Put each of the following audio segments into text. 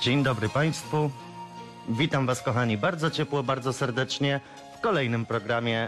Dzień dobry Państwu. Witam Was, kochani, bardzo ciepło, bardzo serdecznie w kolejnym programie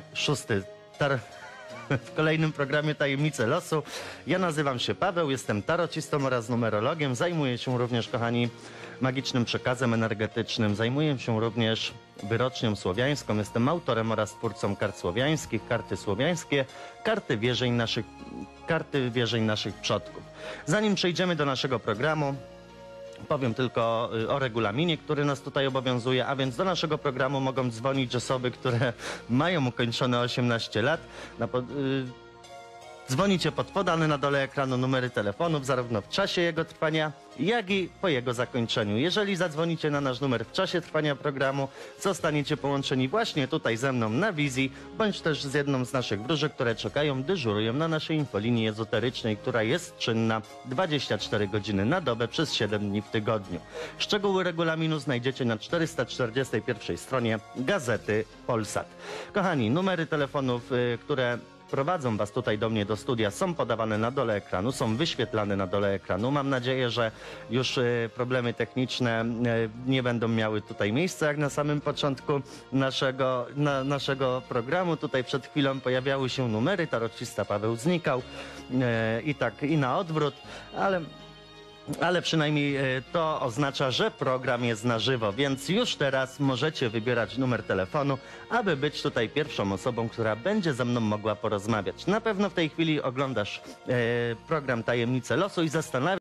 w kolejnym programie Tajemnice Losu. Ja nazywam się Paweł, jestem tarocistą oraz numerologiem. Zajmuję się również, kochani, magicznym przekazem energetycznym. Zajmuję się również wyrocznią słowiańską. Jestem autorem oraz twórcą kart słowiańskich, karty słowiańskie, karty wierzeń naszych przodków. Zanim przejdziemy do naszego programu, powiem tylko o regulaminie, który nas tutaj obowiązuje, a więc do naszego programu mogą dzwonić osoby, które mają ukończone 18 lat. Dzwonicie pod podane na dole ekranu numery telefonów, zarówno w czasie jego trwania, jak i po jego zakończeniu. Jeżeli zadzwonicie na nasz numer w czasie trwania programu, zostaniecie połączeni właśnie tutaj ze mną na wizji, bądź też z jedną z naszych wróżek, które dyżurują na naszej infolinii ezoterycznej, która jest czynna 24 godziny na dobę przez 7 dni w tygodniu. Szczegóły regulaminu znajdziecie na 441 stronie Gazety Polsat. Kochani, numery telefonów, które prowadzą Was tutaj do mnie do studia, są podawane na dole ekranu, są wyświetlane na dole ekranu. Mam nadzieję, że już problemy techniczne nie będą miały tutaj miejsca, jak na samym początku naszego programu. Tutaj przed chwilą pojawiały się numery, tarocista Paweł znikał i na odwrót, ale przynajmniej to oznacza, że program jest na żywo, więc już teraz możecie wybierać numer telefonu, aby być tutaj pierwszą osobą, która będzie ze mną mogła porozmawiać. Na pewno w tej chwili oglądasz program Tajemnice Losu i zastanawiasz